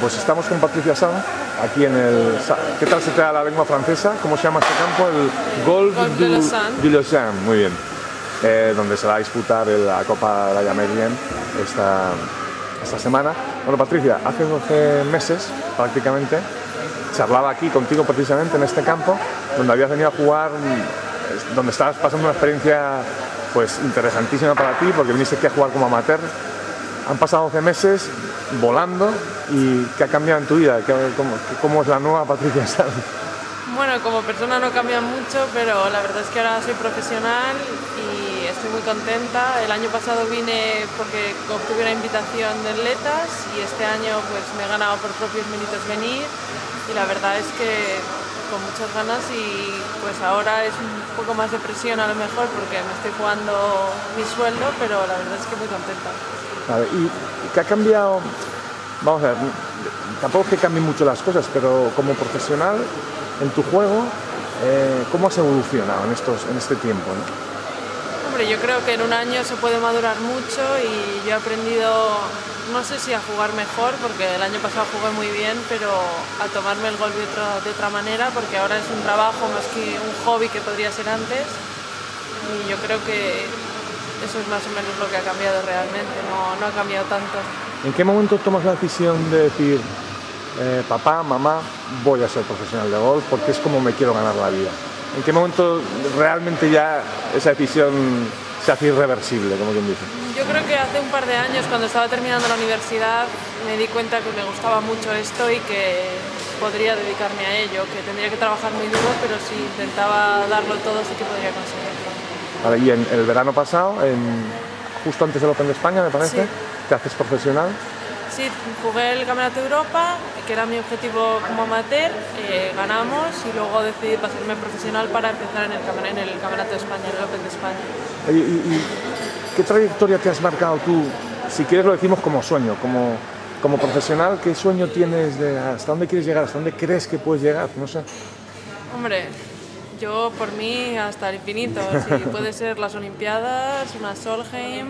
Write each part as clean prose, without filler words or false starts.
pues estamos con Patricia Sanz, aquí en el... ¿Qué tal se te da la lengua francesa? ¿Cómo se llama este campo? El Golf de Lausanne, muy bien. Donde se va a disputar la Copa de la Llamerien esta semana. Bueno, Patricia, hace 12 meses prácticamente charlaba aquí contigo precisamente en este campo, donde habías venido a jugar, donde estabas pasando una experiencia pues interesantísima para ti, porque viniste aquí a jugar como amateur. Han pasado 12 meses volando, y ¿qué ha cambiado en tu vida? ¿Cómo es la nueva Patricia Sanz? Bueno, como persona no cambia mucho, pero la verdad es que ahora soy profesional y estoy muy contenta. El año pasado vine porque obtuve una invitación de atletas y este año pues me he ganado por propios méritos venir, y la verdad es que con muchas ganas, y pues ahora es un poco más de presión a lo mejor porque me estoy jugando mi sueldo, pero la verdad es que muy contenta. Vale, ¿y qué ha cambiado? Vamos a ver, tampoco es que cambien mucho las cosas, pero como profesional en tu juego, ¿cómo has evolucionado en este tiempo, ¿no? Hombre, yo creo que en un año se puede madurar mucho, y yo he aprendido, no sé si a jugar mejor, porque el año pasado jugué muy bien, pero a tomarme el golf de otra manera, porque ahora es un trabajo más que un hobby que podría ser antes, y yo creo que eso es más o menos lo que ha cambiado realmente, no ha cambiado tanto. ¿En qué momento tomas la decisión de decir, papá, mamá, voy a ser profesional de golf porque es como me quiero ganar la vida? ¿En qué momento realmente ya esa decisión se hace irreversible, como quien dice? Yo creo que hace un par de años, cuando estaba terminando la universidad, me di cuenta que me gustaba mucho esto y que podría dedicarme a ello, que tendría que trabajar muy duro, pero si intentaba darlo todo sí que podría conseguirlo. Vale, y en el verano pasado, justo antes del Open de España, me parece, sí. ¿Te haces profesional? Sí, jugué el Campeonato de Europa, que era mi objetivo como amateur, ganamos, y luego decidí pasarme profesional para empezar en el Campeonato de España, en el Open de España. ¿Y qué trayectoria te has marcado tú? Si quieres lo decimos como sueño, como profesional, ¿qué sueño tienes hasta dónde quieres llegar, hasta dónde crees que puedes llegar? No sé. Hombre, yo por mí hasta el infinito, si puede ser las Olimpiadas, una Solheim,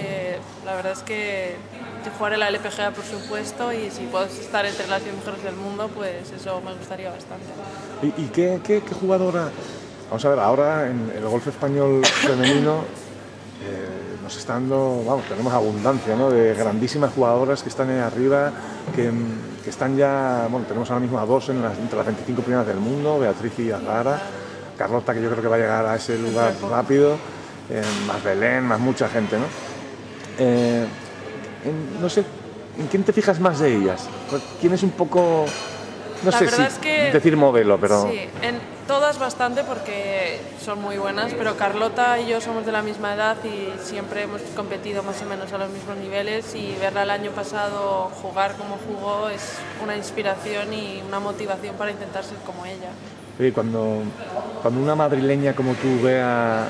la verdad es que jugaré la LPGA por supuesto, y si puedo estar entre las 10 mejores del mundo, pues eso me gustaría bastante. ¿Y qué jugadora? Vamos a ver, ahora en el golf español femenino nos está dando, vamos, tenemos abundancia, ¿no?, de grandísimas jugadoras que están ahí arriba, que están ya, bueno, tenemos ahora mismo a dos entre las 25 primeras del mundo, Beatriz y Azahara, Carlota, que yo creo que va a llegar a ese lugar rápido, más Belén, más mucha gente, ¿no? No sé, ¿en quién te fijas más de ellas? ¿Quién es un poco, no sé si es que, decir modelo, pero... Sí, en todas bastante porque son muy buenas, pero Carlota y yo somos de la misma edad y siempre hemos competido más o menos a los mismos niveles, y verla el año pasado jugar como jugó es una inspiración y una motivación para intentar ser como ella. Oye, cuando una madrileña como tú vea,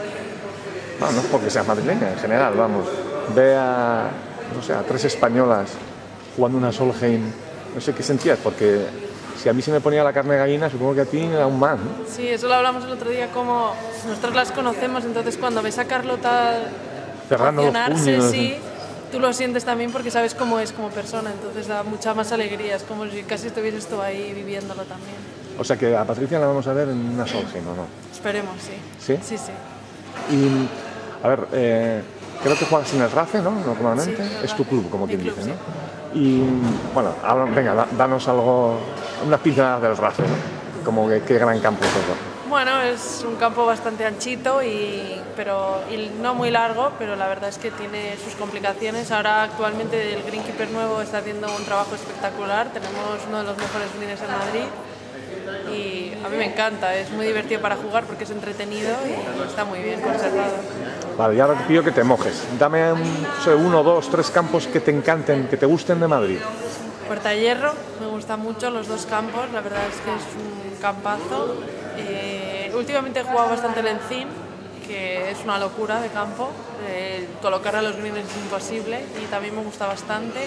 no es porque seas madrileña, en general, vamos, vea, no sé, a tres españolas jugando una Solheim, no sé qué sentías, porque si a mí se me ponía la carne de gallina, supongo que a ti aún más, ¿no? Sí, eso lo hablamos el otro día, como nosotros las conocemos, entonces cuando ves a Carlota cerrando los puños, sí, tú lo sientes también porque sabes cómo es como persona, entonces da mucha más alegría, es como si casi estuvieses tú ahí viviéndolo también. O sea que a Patricia la vamos a ver en una Solheim, ¿o no? Esperemos, sí. ¿Sí? Sí, sí. Y, a ver, creo que juegas en el RACE, ¿no? Normalmente. Sí, es tu club, como quien club, dice, ¿no? Sí. Y, bueno, venga, danos algo, unas pinceladas del RACE, ¿no? Como que qué gran campo es eso. Bueno, es un campo bastante anchito y no muy largo, pero la verdad es que tiene sus complicaciones. Ahora actualmente el greenkeeper nuevo está haciendo un trabajo espectacular, tenemos uno de los mejores greens en Madrid y a mí me encanta, es muy divertido para jugar porque es entretenido y está muy bien conservado. Vale, y ahora te pido que te mojes. Dame uno, dos, tres campos que te encanten, que te gusten de Madrid. Puerta de Hierro, me gustan mucho los dos campos, la verdad es que es un campazo. Últimamente he jugado bastante el Encín, que es una locura de campo, colocar a los greens es imposible y también me gusta bastante.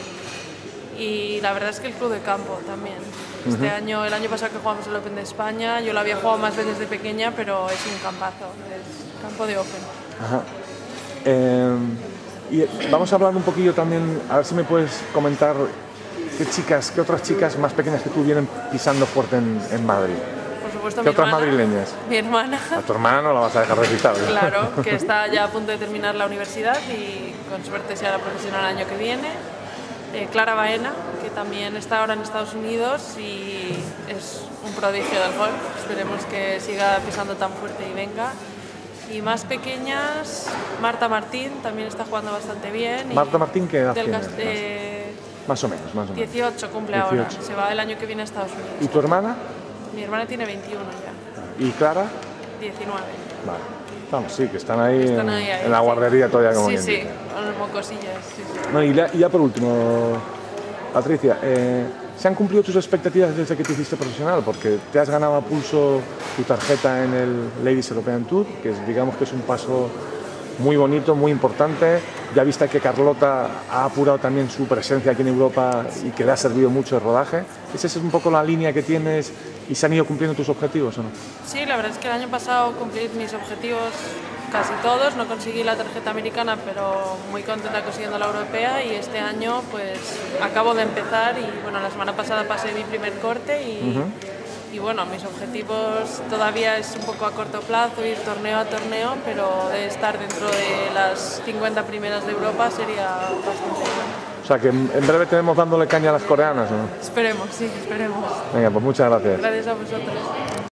Y la verdad es que el club de campo también. El año pasado que jugamos el Open de España, yo lo había jugado más veces de pequeña, pero es un campazo, es campo de Open. Ajá. Y vamos a hablar un poquillo también, a ver si me puedes comentar qué otras chicas más pequeñas que tú vienen pisando fuerte en Madrid? Por supuesto, ¿Qué mi otras hermana. madrileñas? Mi hermana. A tu hermana no la vas a dejar recitar. Claro, que está ya a punto de terminar la universidad y con suerte sea la profesional el año que viene. Clara Baena, que también está ahora en Estados Unidos y es un prodigio del golf. Esperemos que siga pisando tan fuerte y venga. Y más pequeñas, Marta Martín también está jugando bastante bien. Marta Martín, ¿qué edad del tiene? Más o menos. 18 cumple 18. ahora, se va el año que viene a Estados Unidos. ¿Y tu hermana? Mi hermana tiene 21 ya. ¿Y Clara? 19. Vale. Vamos, sí, que están ahí, Ahí, en la guardería todavía, como sí, bien sí, dice. con los mocosillas. Sí, sí. No, y ya por último, Patricia, ¿se han cumplido tus expectativas desde que te hiciste profesional? Porque te has ganado a pulso tu tarjeta en el Ladies European Tour, que digamos que es un paso muy bonito, muy importante. Ya viste que Carlota ha apurado también su presencia aquí en Europa y que le ha servido mucho el rodaje. ¿Esa es un poco la línea que tienes y se han ido cumpliendo tus objetivos o no? Sí, la verdad es que el año pasado cumplí mis objetivos casi todos, no conseguí la tarjeta americana, pero muy contenta consiguiendo la europea y este año pues acabo de empezar y bueno, la semana pasada pasé mi primer corte y bueno, mis objetivos todavía es un poco a corto plazo, ir torneo a torneo, pero de estar dentro de las 50 primeras de Europa sería bastante bueno. O sea, que en breve tenemos dándole caña a las coreanas, ¿no? Esperemos, sí, esperemos. Venga, pues muchas gracias. Gracias a vosotros.